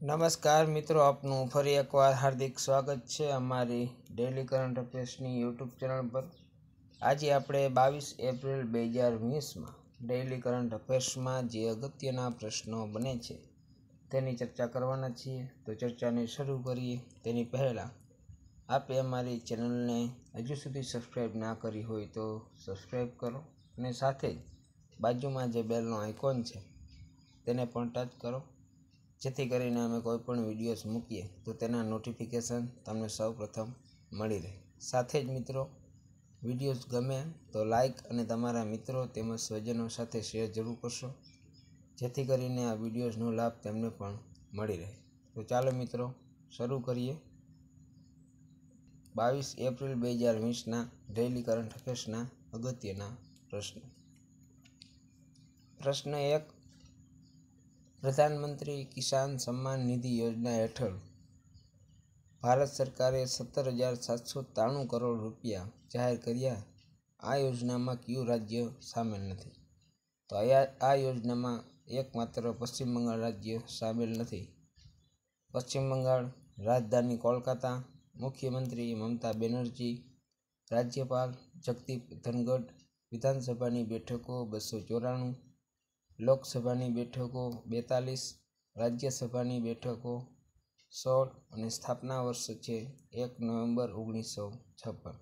નમસ્કાર મિત્રો, આપનું ફરી એકવાર હાર્દિક સ્વાગત છે અમારી ડેલી કરંટ અફેર્સની યુટ્યુબ ચેનલ પર। આજે આપણે 22 એપ્રિલ 2020માં ડેલી કરંટ અફેર્સમાં જે અગત્યના પ્રશ્નો બને છે તેની ચર્ચા કરવાના છીએ। તો ચર્ચાને શરૂ કરીએ તેની પહેલાં આપે અમારી ચેનલને હજુ સુધી સબસ્ક્રાઈબ ના કરી હોય તો સબસ્ક્રાઈબ કરો અને સાથે જ બાજુમાં જે બેલનો આઇકોન છે તેને પણ ટચ કરો, જેથી કરીને અમે કોઈ પણ વિડીયોઝ મૂકીએ તો તેના નોટિફિકેશન તમને સૌપ્રથમ મળી રહે। સાથે જ મિત્રો, વિડીયોઝ ગમે તો લાઈક અને તમારા મિત્રો તેમજ સ્વજનો સાથે શેર જરૂર કરશો, જેથી કરીને આ વિડીયોઝનો લાભ તેમને પણ મળી રહે। તો ચાલો મિત્રો શરૂ કરીએ 22 એપ્રિલ 2020ના ડેલી કરંટ અફેર્સના અગત્યના પ્રશ્નો। પ્રશ્ન 1, પ્રધાનમંત્રી કિસાન સન્માન નિધિ યોજના હેઠળ ભારત સરકારે 17,793 કરોડ રૂપિયા જાહેર કર્યા। આ યોજનામાં કયું રાજ્ય સામેલ નથી? તો આ યોજનામાં એકમાત્ર પશ્ચિમ બંગાળ રાજ્ય સામેલ નથી। પશ્ચિમ બંગાળ, રાજધાની કોલકાતા, મુખ્યમંત્રી મમતા બેનર્જી, રાજ્યપાલ જગદીપ ધનગઢ, વિધાનસભાની બેઠકો 294, લોકસભાની બેઠકો 42, રાજ્યસભાની બેઠકો 16 અને સ્થાપના વર્ષ છે 1 નવેમ્બર 1956।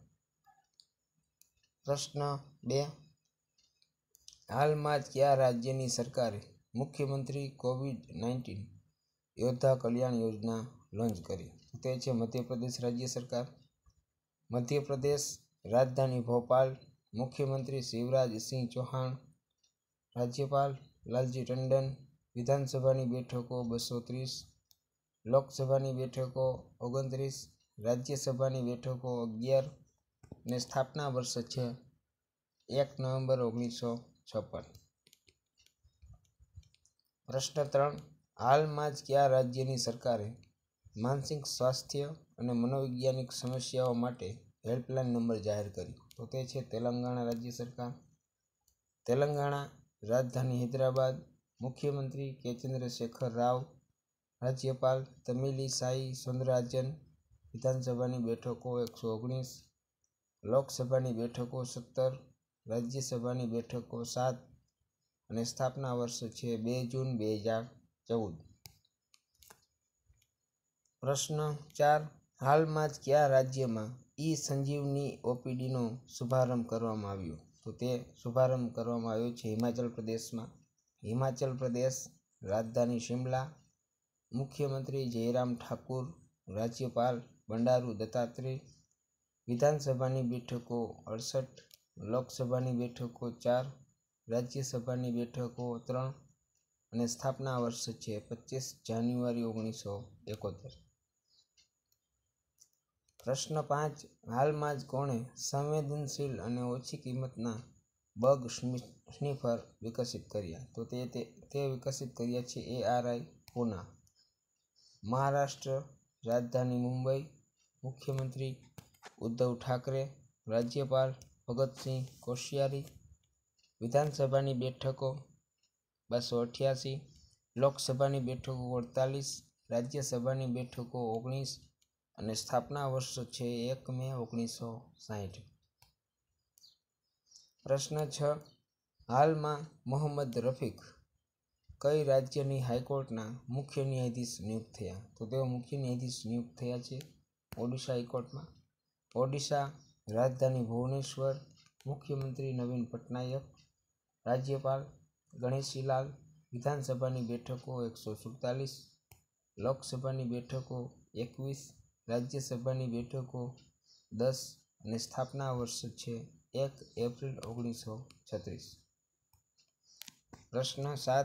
પ્રશ્ન 2, હાલમાં જ કયા રાજ્યની સરકારે મુખ્યમંત્રી કોવિડ-19 યોદ્ધા કલ્યાણ યોજના લોન્ચ કરી? તે છે મધ્યપ્રદેશ રાજ્ય સરકાર। મધ્યપ્રદેશ, રાજધાની ભોપાલ, મુખ્યમંત્રી શિવરાજ સિંહ ચૌહાણ, રાજ્યપાલ લાલજી ટંડન, વિધાનસભાની બેઠકો 230, લોકસભાની બેઠકો 29, રાજ્યસભાની બેઠકો 11 અને સ્થાપના વર્ષ છે 1 નવેમ્બર 1956। પ્રશ્ન 3, હાલમાં જ કયા રાજ્યની સરકારે માનસિક સ્વાસ્થ્ય અને મનોવૈજ્ઞાનિક સમસ્યાઓ માટે હેલ્પલાઇન નંબર જાહેર કરી? તો તે છે તેલંગાણા રાજ્ય સરકાર। તેલંગાણા, રાજધાની હૈદરાબાદ, મુખ્યમંત્રી કે ચંદ્રશેખર રાવ, રાજ્યપાલ તમિલિસાઈ સૌંદરરાજન, વિધાનસભાની બેઠકો 119, લોકસભાની બેઠકો 17, રાજ્યસભાની બેઠકો 7 અને સ્થાપના વર્ષ છે 2 જૂન 2014। પ્રશ્ન 4, હાલમાં જ કયા રાજ્યમાં ઈ-સંજીવની ઓપીડીનો શુભારંભ કરવામાં આવ્યો? તો તે શુભારંભ કરવામાં આવ્યો છે હિમાચલ પ્રદેશમાં। હિમાચલ પ્રદેશ, રાજધાની શિમલા, મુખ્યમંત્રી જયરામ ઠાકુર, રાજ્યપાલ બંડારુ દત્તાત્રેય, વિધાનસભાની બેઠકો 68, લોકસભાની બેઠકો 4, રાજ્યસભાની બેઠકો 3 અને સ્થાપના વર્ષ છે 25 જાન્યુઆરી 1971। પ્રશ્ન 5, હાલમાં જ કોણે સંવેદનશીલ અને ઓછી કિંમતના બગ સ્નિફર વિકસિત કર્યા? તો તે વિકસિત કર્યા છે ARI પૂના। મહારાષ્ટ્ર, રાજધાની મુંબઈ, મુખ્યમંત્રી ઉદ્ધવ ઠાકરે, રાજ્યપાલ ભગતસિંહ કોશ્યારી, વિધાનસભાની બેઠકો 288, લોકસભાની બેઠકો 48, રાજ્યસભાની બેઠકો 19 અને સ્થાપના વર્ષ છે 1 મે 1960। પ્રશ્ન 6, હાલમાં મોહમ્મદ રફીક કઈ રાજ્યની હાઈકોર્ટના મુખ્ય ન્યાયાધીશ નિયુક્ત થયા? તો તેઓ મુખ્ય ન્યાયાધીશ નિયુક્ત થયા છે ઓડિશા હાઈકોર્ટમાં। ઓડિશા, રાજધાની ભુવનેશ્વર, મુખ્યમંત્રી નવીન પટનાયક, રાજ્યપાલ ગણેશીલાલ, વિધાનસભાની બેઠકો 147, લોકસભાની બેઠકો 21, રાજ્યસભાની બેઠકો 10 અને સ્થાપના વર્ષ છે 1 એપ્રિલ 1936। પ્રશ્ન 7,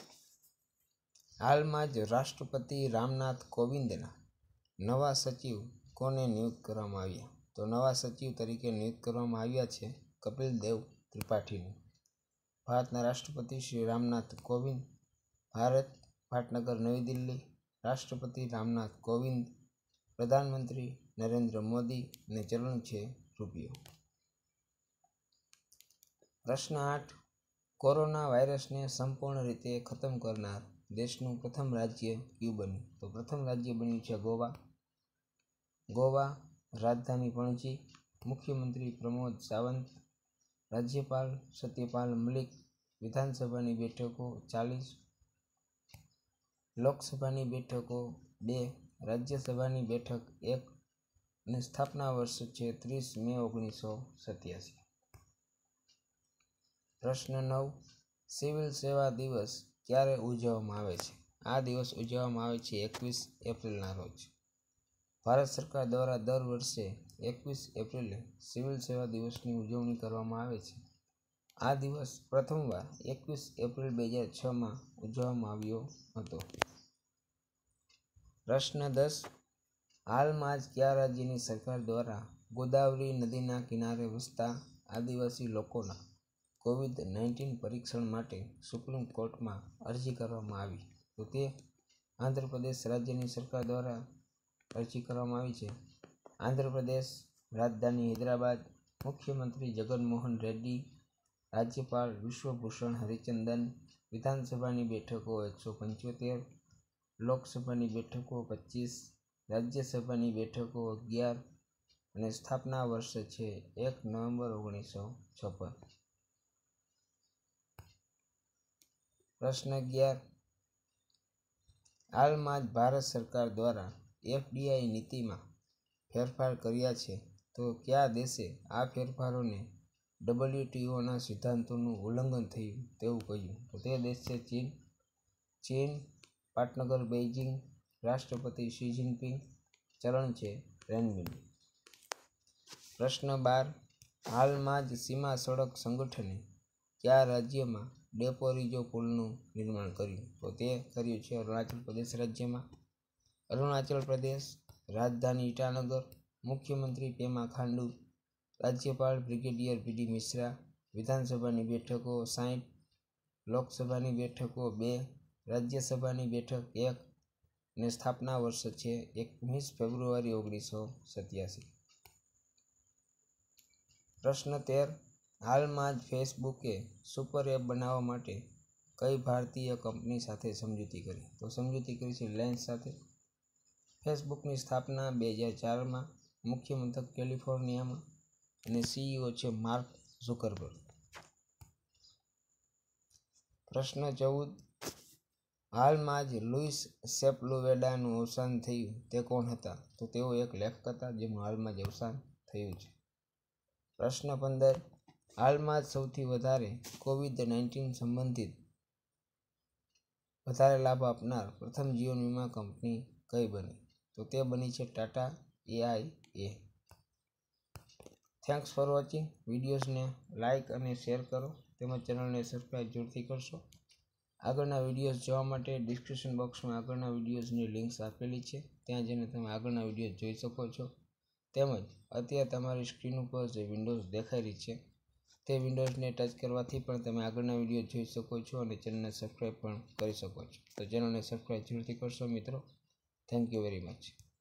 હાલમાં જ રાષ્ટ્રપતિ રામનાથ કોવિંદના નવા સચિવ કોને નિયુક્ત કરવામાં આવ્યા? તો નવા સચિવ તરીકે નિયુક્ત કરવામાં આવ્યા છે કપિલ દેવ ત્રિપાઠીને। ભારતના રાષ્ટ્રપતિ શ્રી રામનાથ કોવિંદ, ભારત, પાટનગર નવી દિલ્હી, રાષ્ટ્રપતિ રામનાથ કોવિંદ, પ્રધાનમંત્રી નરેન્દ્ર મોદી અને ચલણ છે રૂપિયો। પ્રશ્ન 8, કોરોના વાયરસને સંપૂર્ણ રીતે ખતમ કરનાર દેશનું પ્રથમ રાજ્ય કયું બન્યું? તો પ્રથમ રાજ્ય બન્યું છે ગોવા. ગોવા રાજધાની પણજી. મુખ્યમંત્રી પ્રમોદ સાવંત. રાજ્યપાલ સત્યપાલ મલિક. વિધાનસભાની બેઠકો 40. લોકસભાની બેઠકો 2. રાજ્યસભાની બેઠક 1 અને સ્થાપના વર્ષ છે 30 મે 1987. પ્રશ્ન 9. સિવિલ સેવા દિવસ ક્યારે ઉજવવામાં આવે છે? આ દિવસ ઉજવવામાં આવે છે 21 એપ્રિલના રોજ. ભારત સરકાર દ્વારા દર વર્ષે 21 એપ્રિલે સિવિલ સેવા દિવસની ઉજવણી કરવામાં આવે છે. આ દિવસ પ્રથમવાર 21 એપ્રિલ 2006માં ઉજવવામાં આવ્યો હતો. પ્રશ્ન 10. હાલમાં જ કયા રાજ્યની સરકાર દ્વારા ગોદાવરી નદીના કિનારે વસતા આદિવાસી લોકોના COVID-19 પરીક્ષણ માટે સુપ્રીમ કોર્ટમાં અરજી કરવામાં આવી? તો તે આંધ્રપ્રદેશ રાજ્યની સરકાર દ્વારા અરજી કરવામાં આવી છે. આંધ્રપ્રદેશ રાજધાની હૈદરાબાદ. મુખ્યમંત્રી જગનમોહન રેડ્ડી. રાજ્યપાલ વિશ્વભૂષણ હરિચંદન. વિધાનસભાની બેઠકો 175. લોકસભાની બેઠકો 25. રાજ્યસભાની બેઠકો 11 અને સ્થાપના વર્ષ છે 1 નવેમ્બર 1956. પ્રશ્ન 11. હાલમાં જ ભારત સરકાર દ્વારા FDI નીતિમાં ફેરફાર કર્યા છે, તો કયા દેશે આ ફેરફારોને WTOના સિદ્ધાંતોનું ઉલ્લંઘન થયું તેવું કહ્યું? તો તે દેશ છે ચીન. ચીન પાટનગર બેઇજિંગ. રાષ્ટ્રપતિ શી જિનપિંગ. ચલણ છે રેનમિન્બી. પ્રશ્ન 12. હાલમાં જ સીમા સડક સંગઠને કયા રાજ્યમાં ડેપોરિજો પુલનું નિર્માણ કર્યું? તો તે કર્યું છે અરુણાચલ પ્રદેશ રાજ્યમાં. અરુણાચલ પ્રદેશ રાજધાની ઈટાનગર. મુખ્યમંત્રી પેમા ખાંડુ. રાજ્યપાલ બ્રિગેડિયર BD મિશ્રા. વિધાનસભાની બેઠકો 60. લોકસભાની બેઠકો 2. રાજ્યસભાની બેઠક 1 અને સ્થાપના વર્ષ છે 19 ફેબ્રુઆરી 1987. પ્રશ્ન 13. હાલમાં જ ફેસબુકે સુપર એપ બનાવવા માટે કઈ ભારતીય કંપની સાથે સમજૂતી કરી? તો સમજૂતી કરી છે રિલાયન્સ સાથે. ફેસબુકની સ્થાપના 2004માં. મુખ્ય મથક કેલિફોર્નિયામાં અને CEO છે માર્ક ઝુકરબર્ગ. પ્રશ્ન 14. હાલમાં જ લુઈસ સેપ્લુવેડાનું અવસાન થયું તે કોણ હતા? તો તેઓ એક લેખક હતા જેમનું હાલમાં જ અવસાન થયું છે. પ્રશ્ન 15. હાલમાં જ સૌથી વધારે COVID-19 સંબંધિત વધારે લાભ આપનાર પ્રથમ જીવન વીમા કંપની કઈ બની? તો તે બની છે Tata AIA. Thanks for watching. વિડીયોઝને લાઇક અને શેર કરો તેમજ ચેનલને સબસ્ક્રાઈબ જરૂરથી કરશો. આગળના વિડીયોઝ જોવા માટે ડિસ્ક્રિપ્શન બોક્સમાં આગળના વિડીયોઝની લિંક્સ આપેલી છે, ત્યાં જઈને તમે આગળના વિડીયો જોઈ શકો છો. તેમજ અત્યારે તમારી સ્ક્રીન ઉપર જે વિન્ડોઝ દેખાઈ રહી છે તે વિન્ડોઝને ટચ કરવાથી પણ તમે આગળના વિડીયો જોઈ શકો છો અને ચેનલને સબસ્ક્રાઈબ પણ કરી શકો છો. તો ચેનલને સબસ્ક્રાઈબ જરૂરથી કરશો મિત્રો. Thank you very much.